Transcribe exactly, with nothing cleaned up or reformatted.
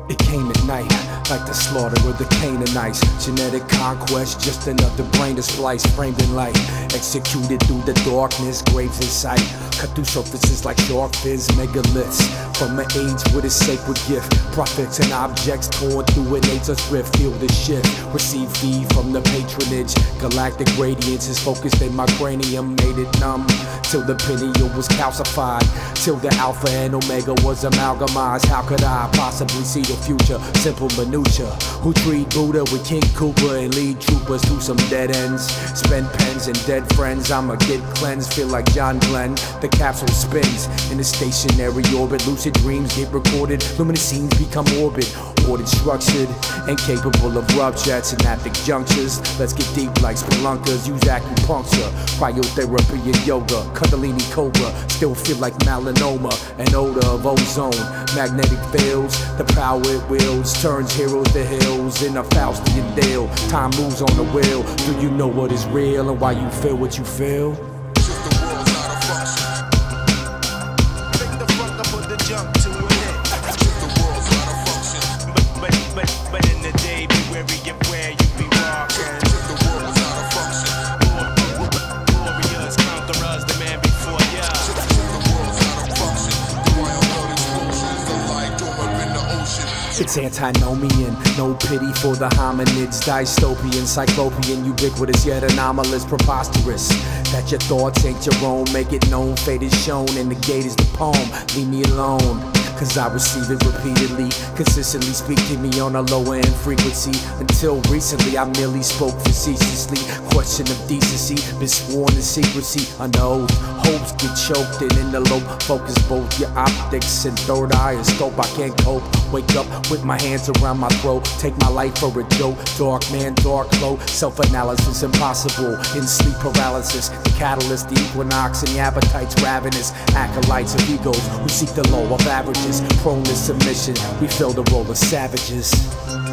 It came at night, like the slaughter of the Canaanites. Genetic conquest, just another brain to splice, framed in light. Executed through the darkness, graves in sight. Cut through surfaces like shark fins, megaliths. From an age with a sacred gift, prophets and objects torn through an AIDS rift. Feel the shift, receive feed from the patronage. Galactic radiance is focused in my cranium, made it numb. Till the pineal was calcified, till the alpha and omega was amalgamized. How could I possibly see the future? Simple minutia. Who treat Buddha with King Cooper and lead troopers through some dead ends? Spend pens and dead friends, I'ma get cleansed. Feel like John Glenn. The capsule spins in a stationary orbit. Lucid dreams get recorded, luminous scenes become orbit. Ordered, structured, and capable of rupture at synaptic junctures. Let's get deep like spelunkas, use acupuncture, cryotherapy and yoga. Kundalini cobra, still feel like melanoma, an odor of ozone. Magnetic fields, the power it wields, turns heroes to hills in a Faustian deal. Time moves on the wheel. Do you know what is real and why you feel what you feel? It's antinomian, no pity for the hominids. Dystopian, cyclopean, ubiquitous yet anomalous, preposterous. That your thoughts ain't your own, make it known. Fate is shown and the gate is the poem. Leave me alone, cause I receive it repeatedly. Consistently speak to me on a lower end frequency. Until recently I merely spoke facetiously. Question of decency, been sworn in secrecy. Under oath, hopes get choked and in the low focus both your optics and third eye and scope. I can't cope, wake up with my hands around my throat. Take my life for a joke, dark man, dark flow. Self-analysis impossible, in sleep paralysis. The catalyst, the equinox and the appetites ravenous. Acolytes of egos who seek the law of averages. Prone to submission, we fill the role of savages.